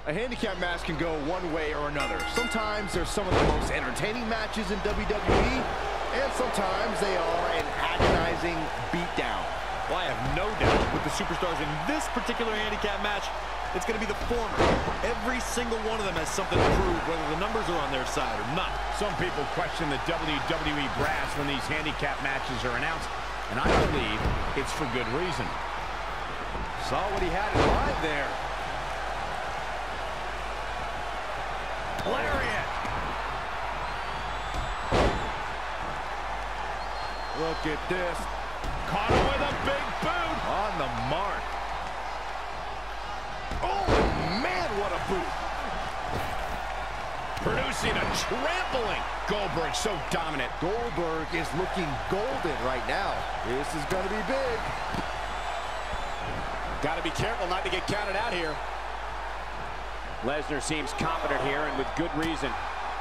A handicap match can go one way or another. Sometimes they're some of the most entertaining matches in WWE, and sometimes they are an agonizing beatdown. Well, I have no doubt with the superstars in this particular handicap match, it's going to be the former. Every single one of them has something to prove, whether the numbers are on their side or not. Some people question the WWE brass when these handicap matches are announced, and I believe it's for good reason. Saw what he had in mind there. Lariat! Look at this. Caught him with a big boot! On the mark. Oh, man, what a boot. Producing a trampling. Goldberg so dominant. Goldberg is looking golden right now. This is going to be big. Got to be careful not to get counted out here. Lesnar seems confident here, and with good reason.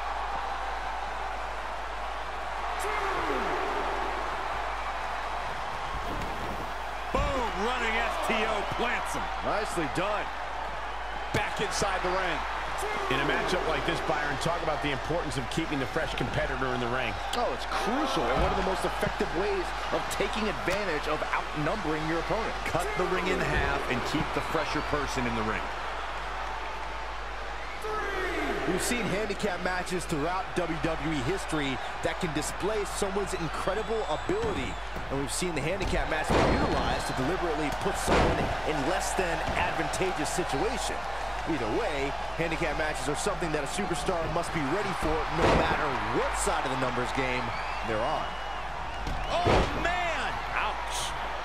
Boom, running STO plants him. Nicely done. Back inside the ring. In a matchup like this, Byron, talk about the importance of keeping the fresh competitor in the ring. Oh, it's crucial and one of the most effective ways of taking advantage of outnumbering your opponent. Cut the ring in half and keep the fresher person in the ring. We've seen handicap matches throughout WWE history that can display someone's incredible ability. And we've seen the handicap match be utilized to deliberately put someone in less than advantageous situation. Either way, handicap matches are something that a superstar must be ready for no matter what side of the numbers game they're on. Oh, man! Ouch!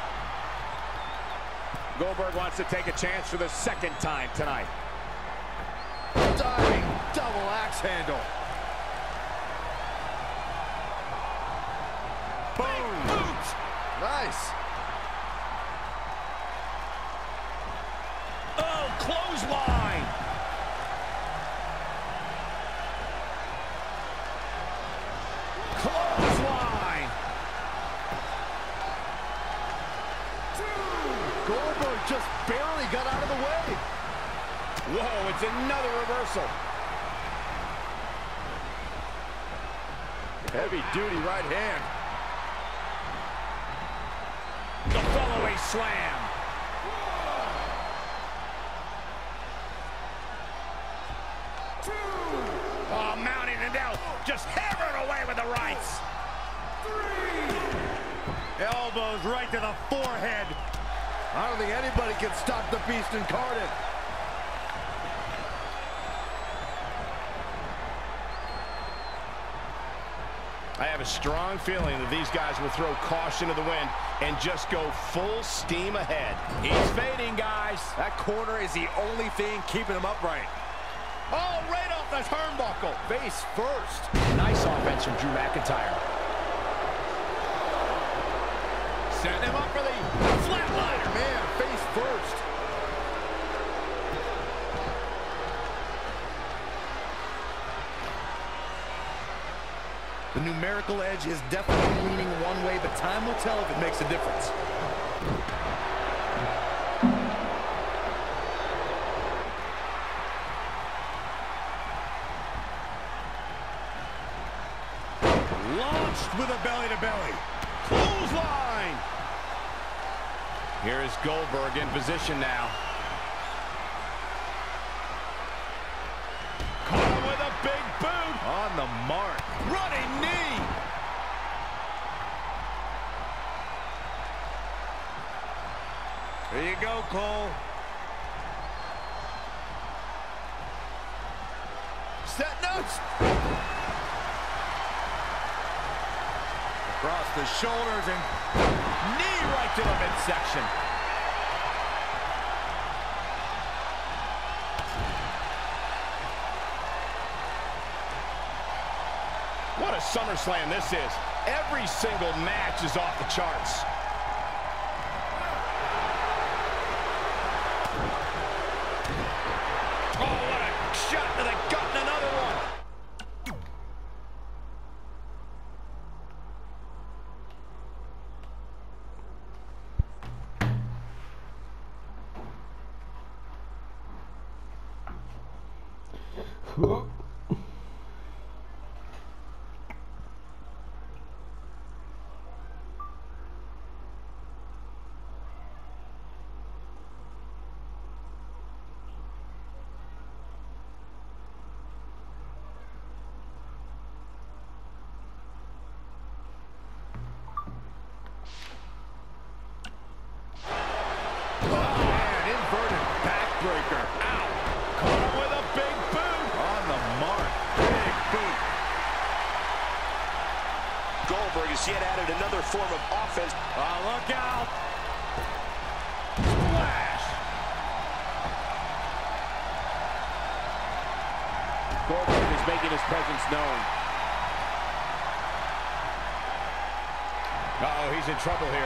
Goldberg wants to take a chance for the second time tonight. Diving double axe handle. Boom! Boot! Nice. Oh, clothesline! Clothesline! Goldberg just barely got out of the way. Whoa, it's another reversal. Heavy-duty right hand. The follow-away slam. Oh, mounting it down. Just hammering away with the rights. Elbows right to the forehead. I don't think anybody can stop the beast incarnate. I have a strong feeling that these guys will throw caution to the wind and just go full steam ahead. He's fading, guys. That corner is the only thing keeping him upright. Oh, right off the turnbuckle. Face first. Nice offense from Drew McIntyre. Setting him up for the flatliner. Man, face first. The numerical edge is definitely leaning one way, but time will tell if it makes a difference. Launched with a belly-to-belly. Clothesline. Here is Goldberg in position now. Caught him with a big boot. On the mark. Running knee. There you go, Cole. Set nuts. Across the shoulders and knee right to the midsection. What a SummerSlam this is. Every single match is off the charts. Oh, what a shot to the gut and another one. Breaker. Ow. Caught him with a big boot. On the mark. Big boot. Goldberg has yet added another form of offense. Oh, look out. Splash. Goldberg is making his presence known. Uh-oh, he's in trouble here.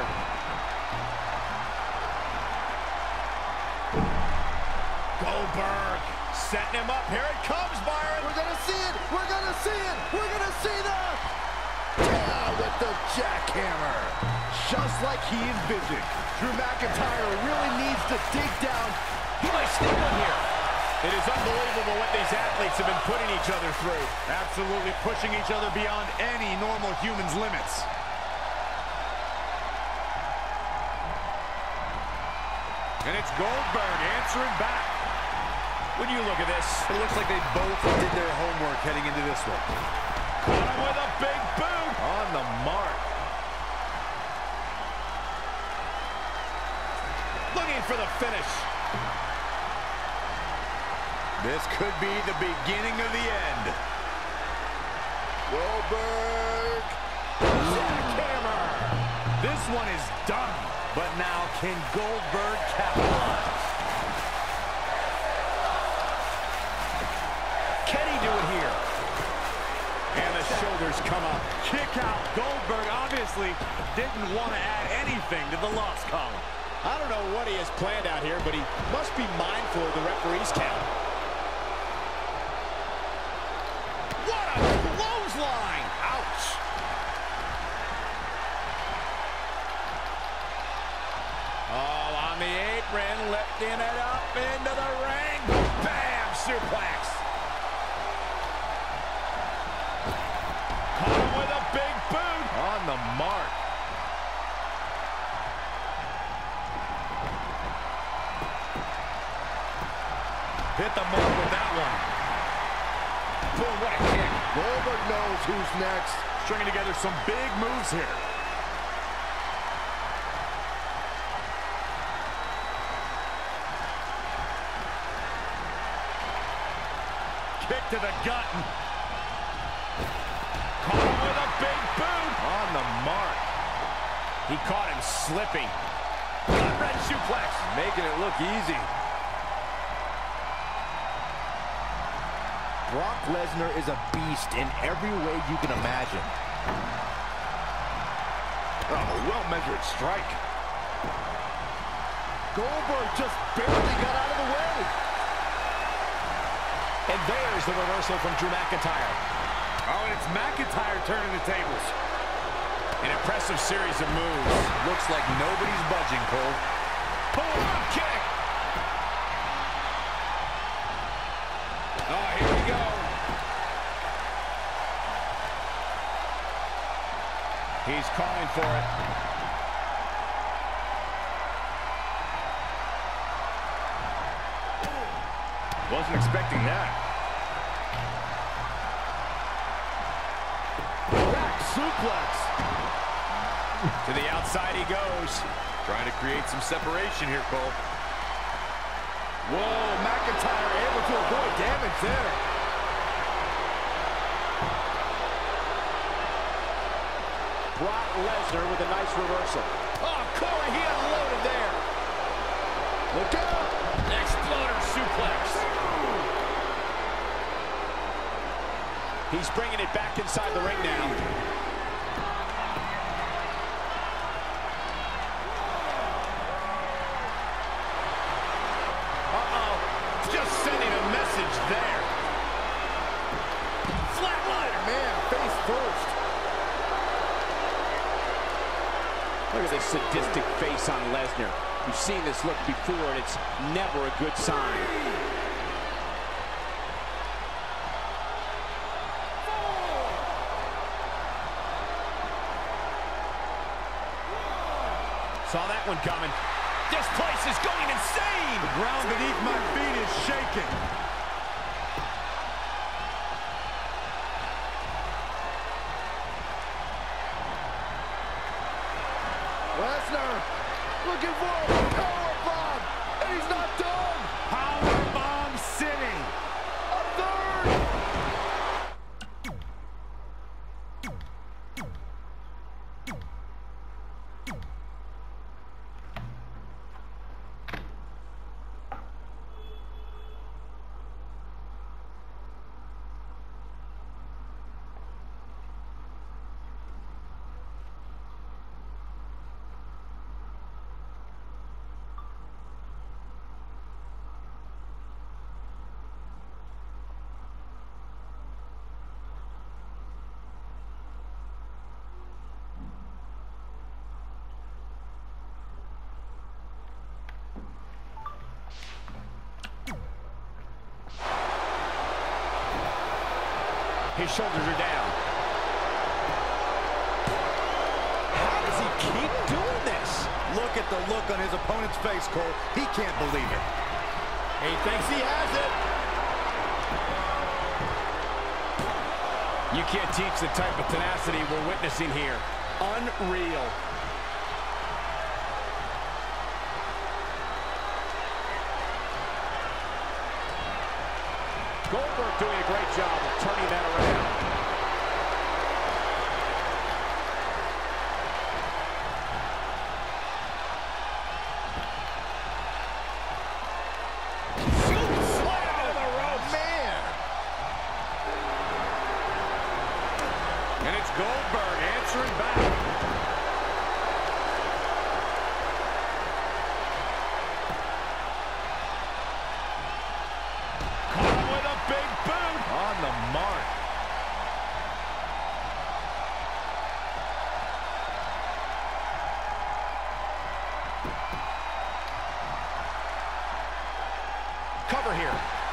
Goldberg setting him up. Here it comes, Byron. We're going to see it. We're going to see it. We're going to see that. Down with the jackhammer. Just like he envisioned. Drew McIntyre really needs to dig down. He might sneak one here. It is unbelievable what these athletes have been putting each other through. Absolutely pushing each other beyond any normal human's limits. And it's Goldberg answering back. When you look at this, It looks like they both did their homework heading into this one. caught him with a big boot. On the mark. Looking for the finish. This could be the beginning of the end. Goldberg. Jackhammer. This one is done. But now, can Goldberg capitalize? Can he do it here? And the shoulders come up. Kick out. Goldberg obviously didn't want to add anything to the loss column. I don't know what he has planned out here, but he must be mindful of the referee's count. What a clothesline! Ouch! Oh, on the apron, lifting it up into the ring. Bam! Suplex. Caught him with a big boot. On the mark. Hit the mark with that one. Boom, what a kick. Goldberg knows who's next. Stringing together some big moves here. Kick to the gut. Caught him with a big boot. On the mark. He caught him slipping. Red suplex. Making it look easy. Brock Lesnar is a beast in every way you can imagine. Oh, well-measured strike. Goldberg just barely got out of the way. And there's the reversal from Drew McIntyre. Oh, and it's McIntyre turning the tables. An impressive series of moves. Looks like nobody's budging, Cole. Pull-up kick. Oh, here we go. He's calling for it. Wasn't expecting that. Back suplex. To the outside he goes. Trying to create some separation here, Cole. Whoa, McIntyre able to avoid damage there. Brock Lesnar with a nice reversal. Oh, Corey, he unloaded there. Look out. Exploder suplex. He's bringing it back inside the ring now. Uh-oh. Just sending a message there. Flatliner. Man, face first. Look at this sadistic face on Lesnar. We've seen this look before, and it's never a good sign. Saw that one coming. This place is going insane! The ground beneath my feet is shaking. Lesnar looking for a powerbomb, and he's not done. Powerbomb City. A third. His shoulders are down. How does he keep doing this? Look at the look on his opponent's face, Cole. He can't believe it. He thinks he has it. You can't teach the type of tenacity we're witnessing here. Unreal. Goldberg doing a great job of turning that around. Slam to the ropes. Man. And it's Goldberg answering back. On the mark. Cover here.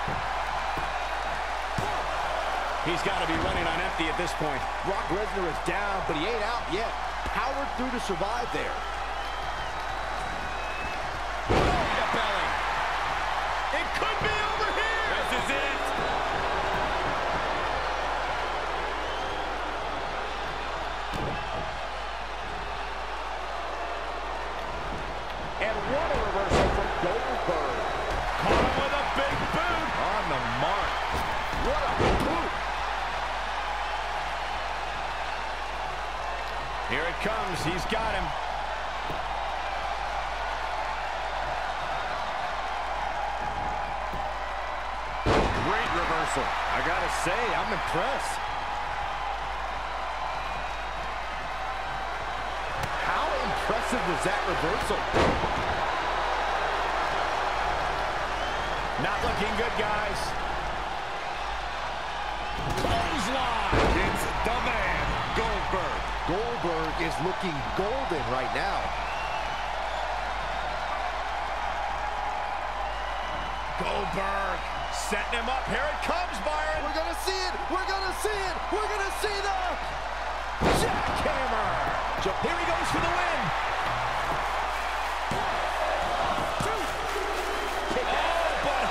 He's got to be running on empty at this point. Brock Lesnar is down, but he ain't out yet. Powered through to survive there. Belly to belly. It could be over here. This is it. And what a reversal from Goldberg. Caught him with a big boot. On the mark. What a boot. Here it comes. He's got him. Great reversal. I gotta say, I'm impressed. How impressive was that reversal? Not looking good, guys. Clothesline. It's the man, Goldberg. Goldberg is looking golden right now. Goldberg setting him up. Here it comes, Byron. We're gonna see it. We're gonna see it. We're gonna see the jackhammer. Here he goes for the win. But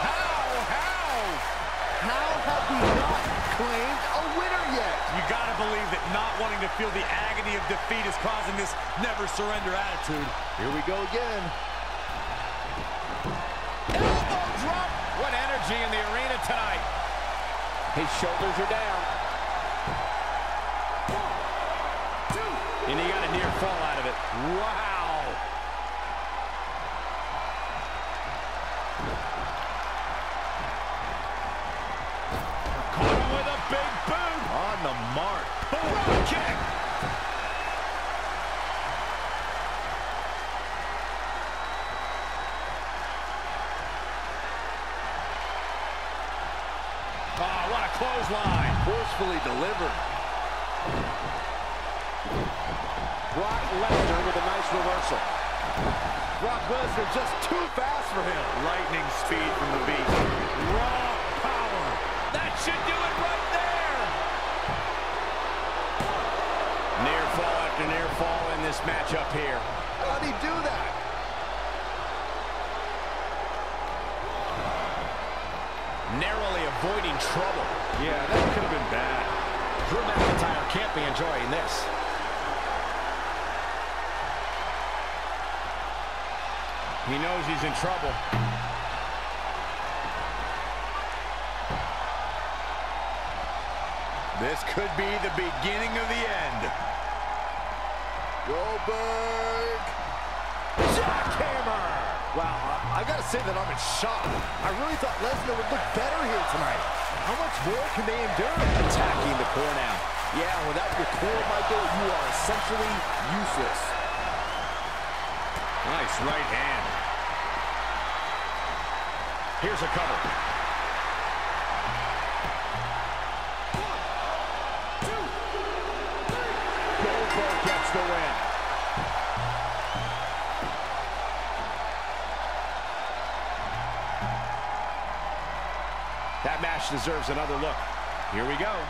how have we not claimed a winner yet? You gotta believe that not wanting to feel the agony of defeat is causing this never surrender attitude. Here we go again. elbow drop. What energy in the arena tonight. His shoulders are down. And he got a near fall out of it. Wow. Caught him with a big boot. On the mark. Rock kick. Oh, what a clothesline. Forcefully delivered. Brock Lesnar with a nice reversal. Brock Lesnar just too fast for him. Lightning speed from the Beast. Raw power. That should do it right there. Near fall after near fall in this matchup here. How'd he do that? Narrowly avoiding trouble. Yeah, that could have been bad. Drew McIntyre can't be enjoying this. He knows he's in trouble. This could be the beginning of the end. Goldberg. Jackhammer. Wow, I gotta say that I'm in shock. I really thought Lesnar would look better here tonight. How much more can they endure? Attacking the core now. Yeah, without your core, Michael, you are essentially useless. Nice right hand. Here's a cover. 1, 2, 3. Goldberg gets the win. That match deserves another look. Here we go.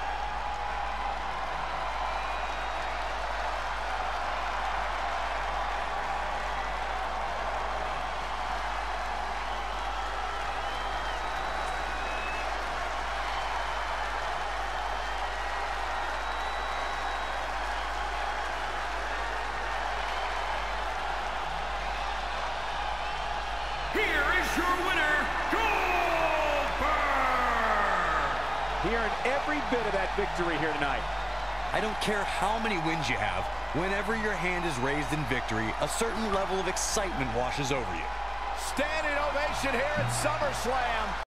Here is your winner, Goldberg! He earned every bit of that victory here tonight. I don't care how many wins you have, whenever your hand is raised in victory, a certain level of excitement washes over you. Standing ovation here at SummerSlam.